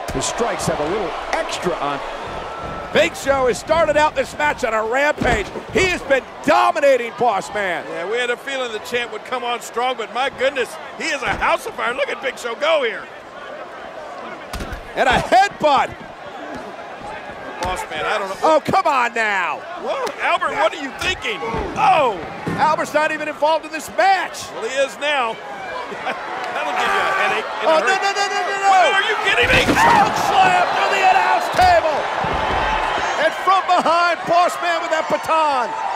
His strikes have a little extra on. Big Show has started out this match on a rampage. He has been dominating, Boss Man. Yeah, we had a feeling the champ would come on strong, but my goodness, he is a house of fire. Look at Big Show go here. And a headbutt. Boss Man, I don't know. Oh, come on now. Whoa, Albert, what are you thinking? Oh! Albert's not even involved in this match. Well, he is now. That'll give you a headache. Oh, no. Wait, are you kidding me? Choke slam to the announce table. And from behind, Boss Man with that baton.